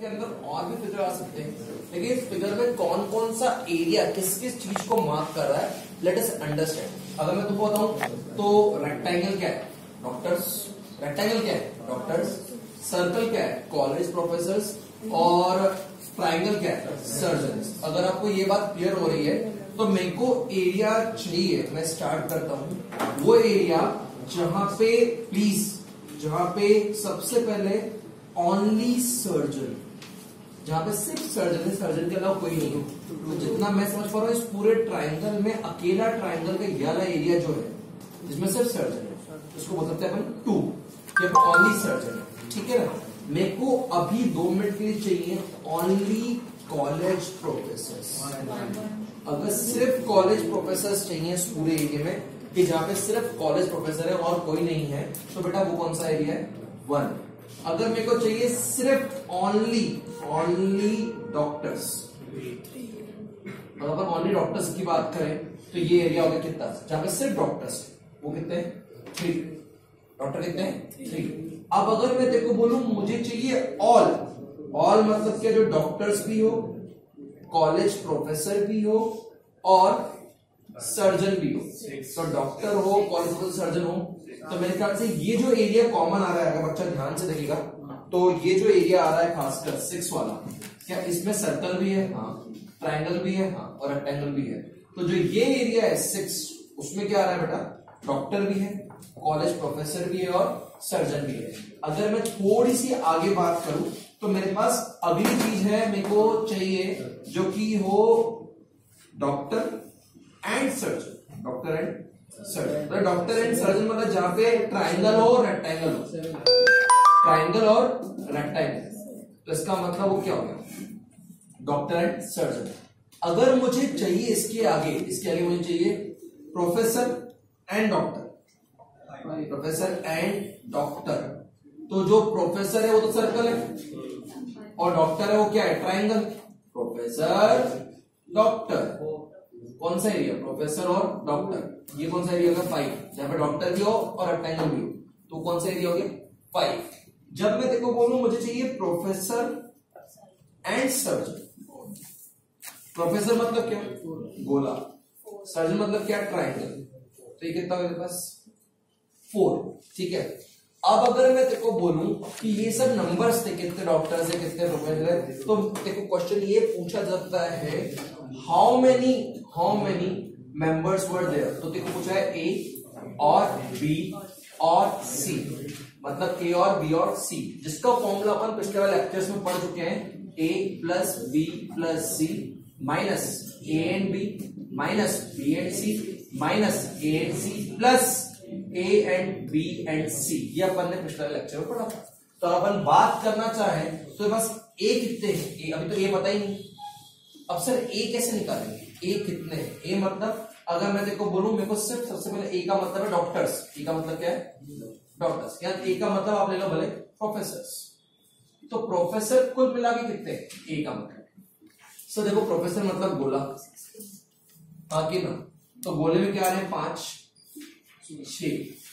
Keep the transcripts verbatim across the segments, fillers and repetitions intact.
के अंदर और भी फिगर आ सकते हैं, लेकिन इस फिगर में कौन कौन सा एरिया किस किस चीज को मार्क कर रहा है, लेट अस अंडरस्टैंड। अगर मैं तुमको बताऊं तो रेक्टेंगल क्या है, डॉक्टर्स। रेक्टेंगल क्या है, डॉक्टर्स। सर्कल क्या है, कॉलेज प्रोफेसर्स। और ट्राइंगल क्या है, सर्जन्स। अगर आपको ये बात क्लियर हो रही है तो मेरे को एरिया चाहिए, मैं स्टार्ट करता हूं। वो एरिया जहां पे प्लीज, जहां पे सबसे पहले ओनली सर्जन, जहां पे सिर्फ सर्जन है, सर्जन के अलावा कोई नहीं हो। तो जितना मैं समझ पा रहा हूं इस पूरे ट्राइंगल में अकेला ट्राइंगल का ये वाला एरिया जो है जिसमें सिर्फ सर्जन है, उसको बोल सकते हैं अपन टू, ओनली सर्जन है, ठीक है ना। मेरे को अभी दो मिनट के लिए चाहिए ओनली कॉलेज प्रोफेसर्स। अगर सिर्फ कॉलेज प्रोफेसर्स चाहिए इस पूरे एरिया में कि जहां पे सिर्फ कॉलेज प्रोफेसर है और कोई नहीं है, तो बेटा वो कौन सा एरिया है, वन। अगर मेरे को चाहिए सिर्फ ओनली ओनली डॉक्टर्स, अगर अपन ओनली डॉक्टर्स की बात करें तो ये एरिया हो गया कितना, जहां पे सिर्फ डॉक्टर्स, वो कितने हैं, थ्री। डॉक्टर कितने हैं, थ्री। अब अगर मैं देखो बोलूं मुझे चाहिए ऑल, ऑल मतलब क्या, जो डॉक्टर्स भी हो, कॉलेज प्रोफेसर भी हो और सर्जन भी हो। तो डॉक्टर हो, कॉलेज प्रोफेसर, सर्जन हो, तो मेरे ख्याल से ये जो एरिया कॉमन आ रहा है, अगर बच्चा ध्यान से देखेगा तो ये जो एरिया आ रहा है खासकर सिक्स वाला, क्या इसमें सर्कल भी है, हाँ, ट्राइंगल भी है, हाँ, और रेक्टेंगल भी है। तो जो ये एरिया है सिक्स, उसमें क्या आ रहा है बेटा, डॉक्टर भी है, कॉलेज प्रोफेसर भी है और सर्जन भी है। अगर मैं थोड़ी सी आगे बात करूं तो मेरे पास अगली चीज है, मेरे को चाहिए जो कि हो doctor and surgeon, doctor and surgeon. तो डॉक्टर एंड सर्जन मतलब जहां पे ट्राइंगल हो, रेक्टेंगल हो, ट्राइंगल और रेक्टेंगल, तो इसका मतलब वो क्या हो गया, डॉक्टर एंड सर्जन। अगर मुझे चाहिए इसके आगे, इसके आगे मुझे चाहिए professor and doctor, professor and doctor. तो जो प्रोफेसर है वो तो सर्कल है और डॉक्टर है वो क्या है, ट्राइंगल। प्रोफेसर डॉक्टर, कौन सा एरिया, प्रोफेसर और डॉक्टर। ये कौन सा एरिया होगा, फाइव, जहां पे डॉक्टर भी हो और रेक्टेंगल भी हो, तो कौन सा एरिया हो गया, फाइव। जब मैं देखो बोलूं मुझे चाहिए प्रोफेसर एंड सर्जन, प्रोफेसर मतलब क्या, गोला, सर्जन मतलब क्या, ट्राइंगल। तो ये कितना मेरे पास, फोर, ठीक है। अब अगर मैं देखो बोलूं कि ये सब नंबर्स थे, कितने डॉक्टर्स है, कितने प्रोफेसर है, तो देखो क्वेश्चन ये पूछा जाता है how many how many members were there. तो देखो पूछा है ए और बी और सी, मतलब ए और बी और सी, जिसका फॉर्मूला अपन पिछले वाले लेक्चर्स में पढ़ चुके हैं, A plus B plus C minus A and B minus B and C minus A and C plus A and B and C. ये अपन ने पिछले लेक्चर में पढ़ा था। तो अपन बात करना चाहें तो बस ए कितने हैं, ए अभी तो ए पता ही नहीं। अब सर ए कैसे निकालेंगे, ए कितने हैं, ए मतलब अगर मैं देखो बोलूं, मेरे को सिर्फ सबसे पहले ए का मतलब है डॉक्टर्स। ए का मतलब क्या है, डॉक्टर्स। या ए का मतलब आप ले लो भले प्रोफेसर्स। तो प्रोफेसर कुल मिला के कितने, ए का मतलब। सर देखो प्रोफेसर मतलब गोला, हाँ कि ना, तो गोले में क्या आ रहे हैं, पांच, छ,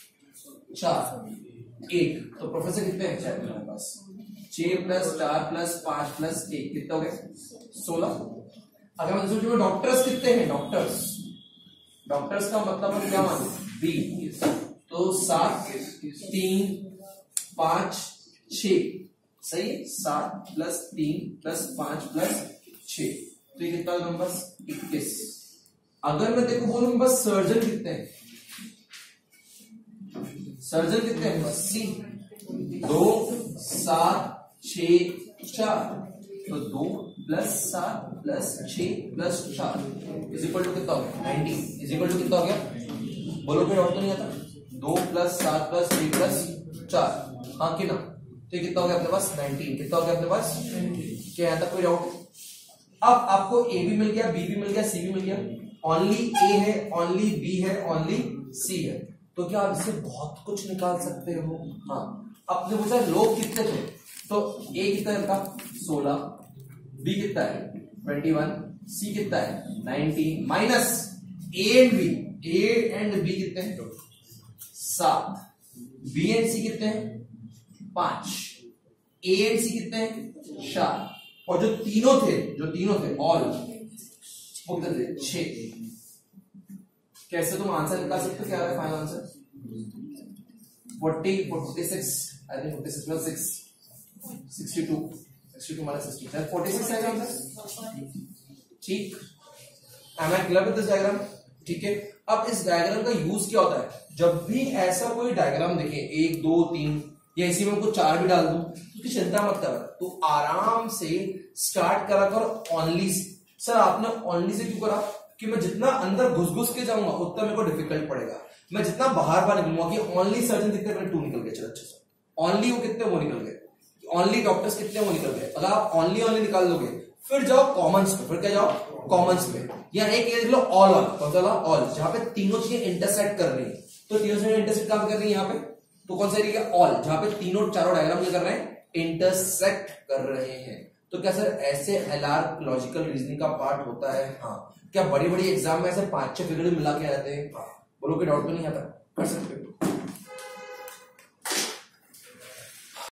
चार, एक। तो प्रोफेसर कितने हैं, चार मेरे पास, छह प्लस चार प्लस पांच प्लस एक, कितना हो गया, सोलह। अगर मैं सोचूं डॉक्टर्स कितने हैं, डॉक्टर्स डॉक्टर्स का मतलब हम क्या माने, बी। तो सात, तीन, पांच, छ, सही, सात प्लस तीन प्लस पांच प्लस छ, तो ये कितना नंबर, इक्कीस। अगर मैं देखो बोलूं बस सर्जन कितने हैं, सर्जन कितने हैं, अस्सी, दो, सात, छ, चार, तो दो प्लस सात प्लस छ प्लस चार इज इक्वल टू कितना हो गया, नाइनटी। इज इक्वल टू कितना हो गया, बोलो कोई और तो नहीं आता, दो प्लस सात प्लस छ प्लस चार, हाँ कि ना। तो ये कितना हो गया अपने पास, नाइनटीन। कितना हो गया अपने पास, क्या यहाँ तक कोई डाउट। अब आपको ए भी मिल गया, बी भी मिल गया, सी भी मिल गया, ओनली ए है, ओनली बी है, ओनली सी है, तो क्या आप इससे बहुत कुछ निकाल सकते हो। हाँ, आपने पूछा लोग कितने थे, तो ए कितना था, सोलह, बी कितना है, ट्वेंटी वन, सी कितना है, nineteen, minus A and B, A and B कितने हैं, सात, बी एंड सी कितने हैं, पांच, ए एंड सी कितने हैं चार, और जो तीनों थे जो तीनों थे ऑल वो कितने थे छह। कैसे तुम आंसर निकाल सकते हो, क्या है final answer forty forty six I think forty six plus six sixty two sixty two minus sixty forty six है आंसर। ठीक, am I clear with this diagram? ठीक है, अब इस डायग्राम का यूज क्या होता है, जब भी ऐसा कोई डायग्राम देखे एक दो तीन या इसी में कुछ चार भी डाल दूं उसकी चिंता मत कर, तो आराम से स्टार्ट करा कर ओनली से। सर आपने ओनली से क्यों करा, कि मैं जितना अंदर घुस घुस के जाऊंगा उतना मेरे को डिफिकल्ट पड़ेगा, मैं जितना बाहर बाहर निकलूंगा कि ओनली सर्जन कितने मेरे टू निकल गए, चलो अच्छे से ओनली वो कितने वो निकल गए, ओनली डॉक्टर्स कितने वो निकल गए। अगर आप ओनली ओनली निकाल लोगे फिर जाओ कॉमन्स पे, फिर क्या जाओ कॉमन्स पे, या एक ये लो ऑल वाला, कौन सा ऑल, जहां पे तीनों चीजें इंटरसेक्ट कर रही है, तो तीनों चीजें इंटरसेक्ट कहां कर रही है यहाँ पे, तो कौन सा एरिया ऑल, जहां पे तीनों चारों डायग्राम क्या कर रहे हैं इंटरसेक्ट कर रहे हैं। तो क्या सर ऐसे एलआर लॉजिकल रीजनिंग का पार्ट होता है? हाँ। क्या बड़ी बड़ी एग्जाम में ऐसे पांच छह फिगर मिला के आते हैं? हाँ। बोलो कि डाउट तो नहीं आता, कर सकते हो।